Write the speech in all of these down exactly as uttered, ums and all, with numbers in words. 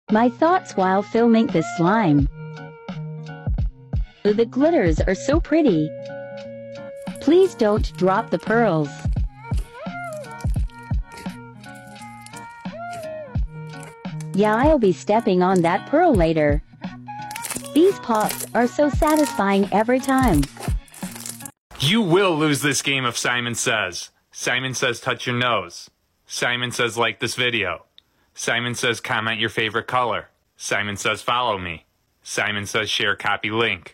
My thoughts while filming this slime. The glitters are so pretty. Please don't drop the pearls. Yeah, I'll be stepping on that pearl later. These pops are so satisfying every time. You will lose this game if Simon Says. Simon Says touch your nose. Simon Says like this video. Simon Says comment your favorite color. Simon Says follow me. Simon Says share copy link.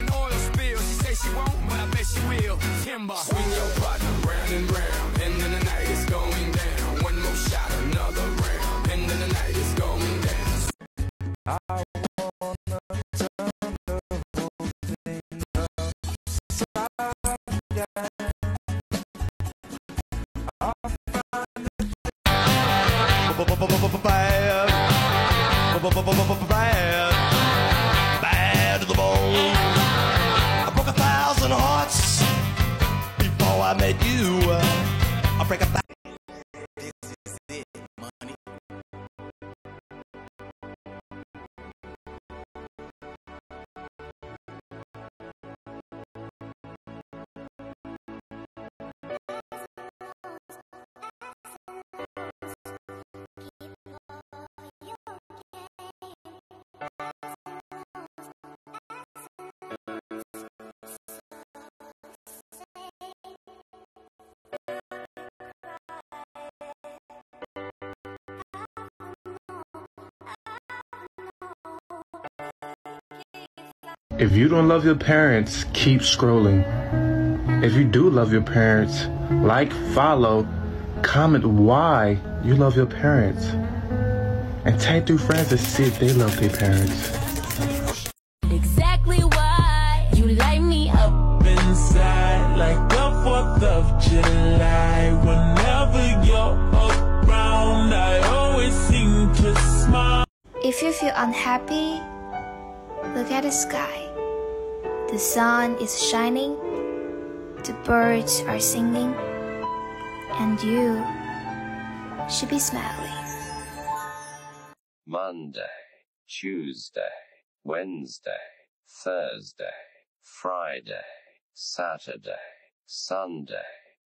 Bad, bad, bad to the bone. I broke a thousand hearts before I met you. I break a thousand. If you don't love your parents, keep scrolling. If you do love your parents, like, follow, comment why you love your parents. And tag through friends to see if they love their parents. Exactly why you light me up inside like the fourth of July. Whenever you're around, I always seem to smile. If you feel unhappy, look at the sky. The sun is shining, the birds are singing, and you should be smiling. Monday, Tuesday, Wednesday, Thursday, Friday, Saturday, Sunday.